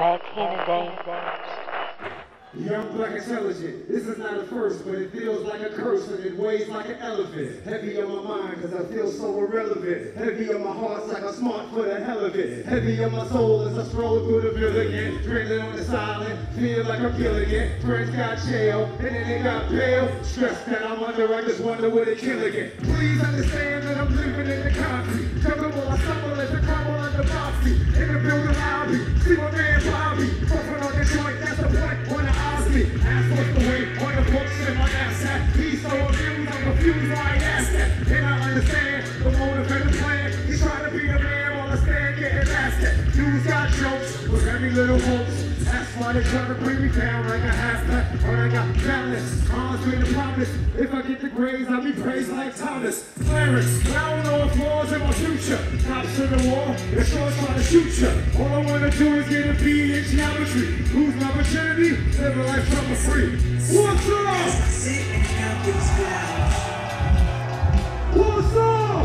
Back in the day. Young, black, intelligent. This is not a first, but it feels like a curse and it weighs like an elephant. Heavy on my mind, cause I feel so irrelevant. Heavy on my heart, like I'm smart for the hell of it. Heavy on my soul as I stroll through the village. Drinking on the silent, feel like I'm killing it. Friends got jail, and then they got bail. Stress that I'm under, I just wonder where they killing it. Please understand that I'm living in the concrete. Comfortable, I stumble as I crumble under boxy. In the building lobby, see my man Bobby. Puffing on the joint, that's the point. Ask what's the weight on the books in my knapsack. He's so amused, I'm confused why I asked that. And I understand the motive and the plan. He's trying to be a man while I stand getting asked at. Dudes got jokes with every little hopes. That's why they try to bring me down like a half pack. But I got balance, odds with the promise. If I get the grades, I'll be praised like Thomas. Clarence, down on flaws in my future. Cops to the wall, the shorts trying to shoot ya. All I wanna do is get a B in geometry. Lose my virginity, live a life trouble free. What's up? What's up?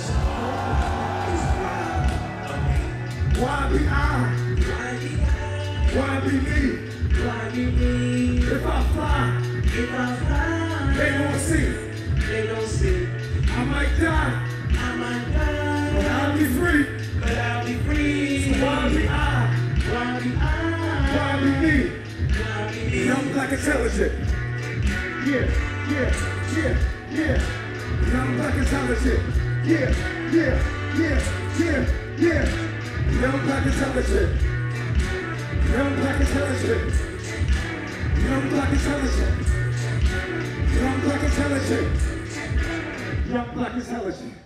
Why be I? Why be me? Why be me? If I fly, they don't see. They don't see. I might die, but I'll be free. But I'll be free. So why be I? Why be I? Why be me? Why be me? Young, black, intelligent. Yeah. Young, black, intelligent. Yeah. Young, black, intelligent. Young, black, intelligent. Young, black, intelligent. Young, black, intelligent. Young, black, intelligent.